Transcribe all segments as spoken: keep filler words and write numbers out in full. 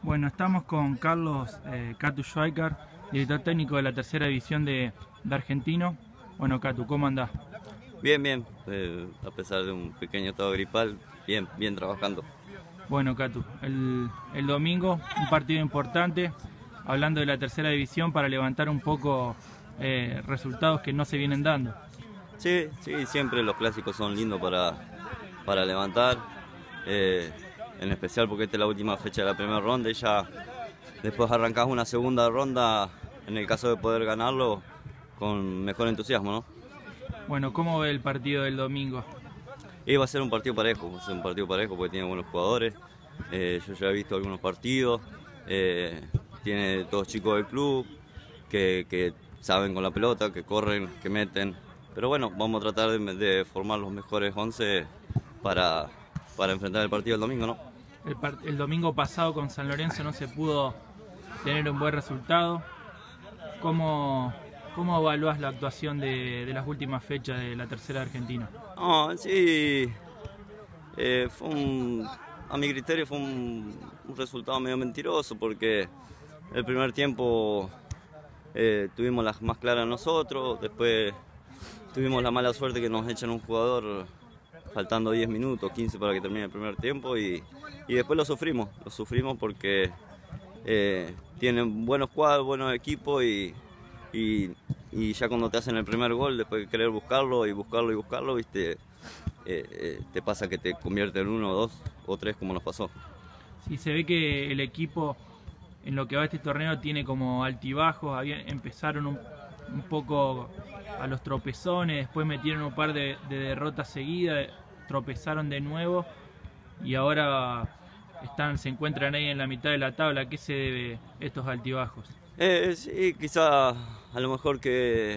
Bueno, estamos con Carlos eh, Catu Schweikart, director técnico de la tercera división de, de Argentino. Bueno, Catu, ¿cómo andás? Bien, bien, eh, a pesar de un pequeño estado gripal, bien, bien trabajando. Bueno, Catu, el, el domingo un partido importante, hablando de la tercera división, para levantar un poco eh, resultados que no se vienen dando. Sí, sí, siempre los clásicos son lindos para, para levantar, eh, en especial porque esta es la última fecha de la primera ronda y ya después arrancás una segunda ronda, en el caso de poder ganarlo, con mejor entusiasmo, ¿no? Bueno, ¿cómo ve el partido del domingo? Y va a ser un partido parejo, va a ser un partido parejo porque tiene buenos jugadores. Eh, yo ya he visto algunos partidos, eh, tiene todos chicos del club que, que saben con la pelota, que corren, que meten. Pero bueno, vamos a tratar de, de formar los mejores once para, para enfrentar el partido del domingo, ¿no? El, el domingo pasado con San Lorenzo no se pudo tener un buen resultado. ¿Cómo, cómo evaluás la actuación de, de las últimas fechas de la tercera de Argentina? No, sí, eh, fue un, a mi criterio fue un, un resultado medio mentiroso porque el primer tiempo eh, tuvimos las más claras nosotros, después tuvimos la mala suerte que nos echan un jugador faltando diez minutos, quince para que termine el primer tiempo y, y después lo sufrimos, lo sufrimos porque eh, tienen buenos cuadros, buenos equipos y, y, y ya cuando te hacen el primer gol, después de querer buscarlo y buscarlo y buscarlo, viste, eh, eh, te pasa que te convierte en uno, dos o tres como nos pasó. Sí, se ve que el equipo en lo que va este torneo tiene como altibajos, habían, empezaron un, un poco a los tropezones, después metieron un par de, de derrotas seguidas, tropezaron de nuevo y ahora están, se encuentran ahí en la mitad de la tabla. ¿A qué se debe estos altibajos? Eh, sí, quizá a lo mejor que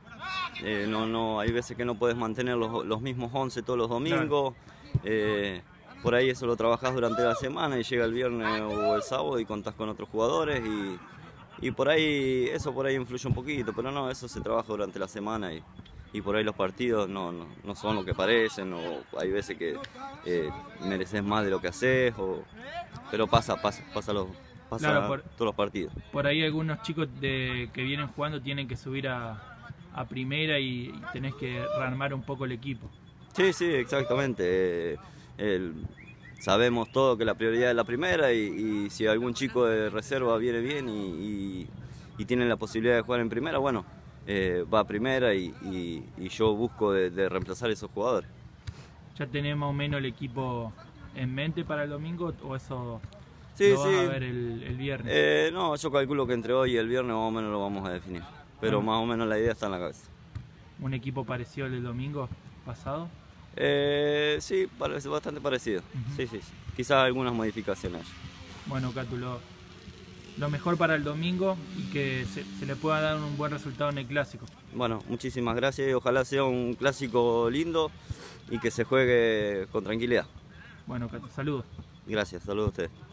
eh, no, no, hay veces que no puedes mantener los, los mismos once todos los domingos. Claro. Eh, por ahí eso lo trabajás durante la semana y llega el viernes o el sábado y contás con otros jugadores y, y por ahí eso por ahí influye un poquito, pero no, eso se trabaja durante la semana y, y por ahí los partidos no, no, no son lo que parecen, o hay veces que eh, mereces más de lo que haces, o, pero pasa, pasa, pasa los Pasa claro, por, todos los partidos. Por ahí algunos chicos de, que vienen jugando tienen que subir a, a primera y, y tenés que rearmar un poco el equipo. Sí, sí, exactamente. Eh, el, sabemos todo que la prioridad es la primera y, y si algún chico de reserva viene bien y, y, y tiene la posibilidad de jugar en primera, bueno, eh, va a primera y, y, y yo busco de, de reemplazar a esos jugadores. ¿Ya tenés más o menos el equipo en mente para el domingo o eso? Sí, ¿Lo vas sí. a ver el, el viernes? Eh, no, yo calculo que entre hoy y el viernes más o menos lo vamos a definir. Pero bueno, más o menos la idea está en la cabeza. ¿Un equipo parecido al del domingo pasado? Eh, sí, parece bastante parecido. Uh-huh. Sí, sí, sí. Quizás algunas modificaciones. Bueno, Catu, lo, lo mejor para el domingo y que se, se le pueda dar un buen resultado en el clásico. Bueno, muchísimas gracias y ojalá sea un clásico lindo y que se juegue con tranquilidad. Bueno, Catu, saludos. Gracias, saludos a ustedes.